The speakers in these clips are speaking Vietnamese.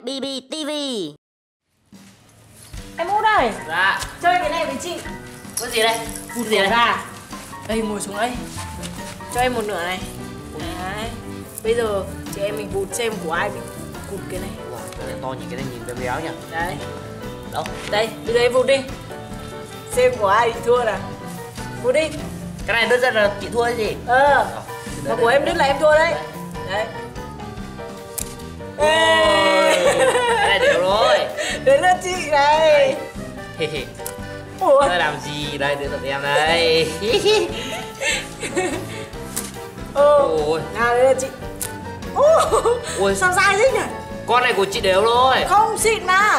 BB TV. Em Út ơi. Dạ. Chơi cái này với chị. Có gì đây? Vụt gì ra. Đây ngồi xuống đây. Cho em một nửa này. Đấy. Bây giờ chị em mình vụt xem của ai bị cụt cái này. Wow, cái này to nhỉ, cái này nhìn béo béo nhỉ. Đấy. Đâu? Đây, bây giờ em vụt đi. Xem của ai bị thua nào. Vụt đi. Cái này đơn giản là chị thua hay gì? Mà của em đứt là em thua đấy. Đấy. Cái này đều rồi. Đến lượt chị này. Ủa? Tôi làm gì đây, đến lượt em đây. Ôi. Nào đây là chị. Ôi. Sao dai thế nhỉ? Con này của chị đều rồi. Không xịn mà.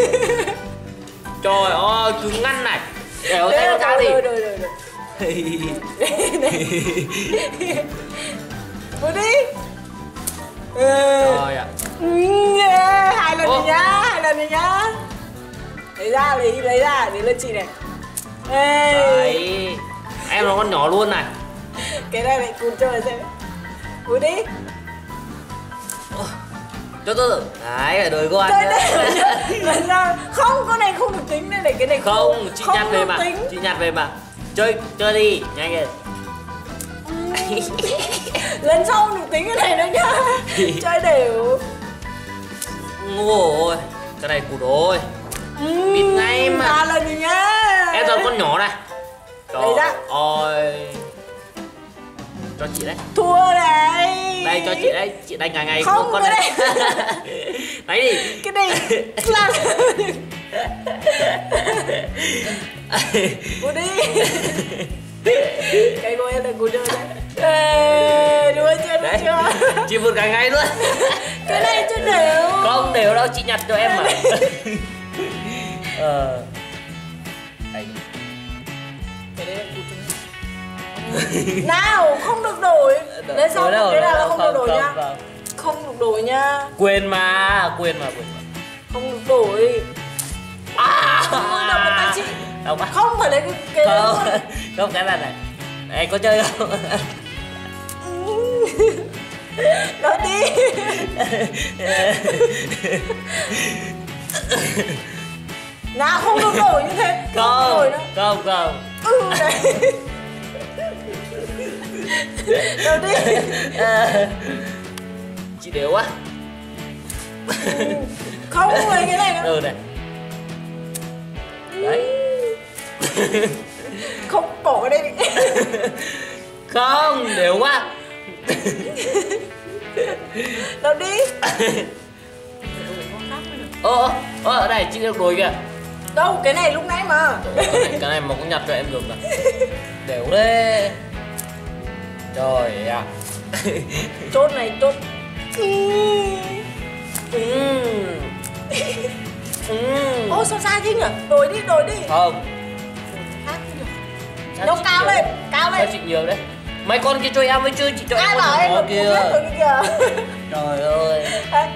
Trời ơi, cứng ngăn này. Đều tay nó cao đi. Rồi. Vô đi. Rồi ạ. Hai lần này nhá. Lấy ra để lên chị này. Đấy. Em là con nhỏ luôn này. Cái này lại cùng chơi xem. Vô đi. Từ. Đấy, là đời con. Chơi đây. Lần ra. Không, con này không được tính đây này, cái này không. Chị nhặt về mà. Tính. Chị nhặt về mà. Chơi đi, nhanh lên. Lần sau được tính cái này nữa nhá. Chơi đều. Ngồi. Cái này cụt rồi. Bịt ngay mà. 3 lần rồi nhá. Em rồi con nhỏ này. Lấy ra. Ôi. Cho chị đấy. Thua này. Đây cho chị đấy, chị đánh ngày không con này. Đấy đi. Cái này là Cô đi. Cái cô em là cô chơi đấy. Đùa chưa? Chị vượt cả ngày luôn. Cái này chưa đều. Không đều đâu, chị nhặt cho em mà. Đấy. Cái đấy là cô chơi. Nào, không được đổi. Lấy xong cái nào là không được đổi nhá. Không được đổi nhá. Quên mà. Không được đổi. Đập vào tay chị. Không phải lấy cái không cái này này. Này có chơi không? Nói đi. Nào không được đổi như thế. Không. Đấy. Đâu đi. Chị đều quá. Không lấy cái này nữa. Này. Đấy. Không bỏ cái đây đi. Không, đều quá. Đâu đi. Ở đây chị được đổi kìa. Đâu, cái này lúc nãy mà. Cái này mà cũng nhặt cho em được mà. Đều đấy. Trời ạ. Chốt này, chốt. Ô sao sai thế nhỉ? Đổi đi. Không. Nó cao lên. Cho chị nhiều đấy. Mấy con kia cho em với chứ, chị cho em. Ai bảo em được kìa. Trời ơi.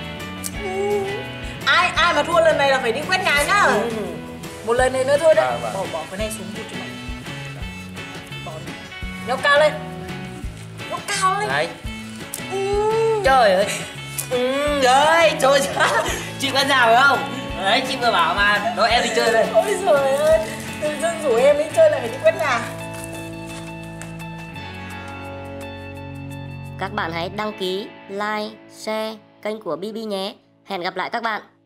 Ai mà thua lần này là phải đi quét nhà nhá. Một lần này nữa thôi đấy. Bỏ cái này xuống vụt cho mày. Bỏ đi. Nhô cao lên. Đấy. Trời ơi. Đấy, trời. Chị có nào phải không? Đấy, chị vừa bảo mà. Đó em đi chơi đây. Ôi giời ơi. Tự dưng rủ em đi chơi lại phải đi quét nhà. Các bạn hãy đăng ký, like, share kênh của BB nhé. Hẹn gặp lại các bạn.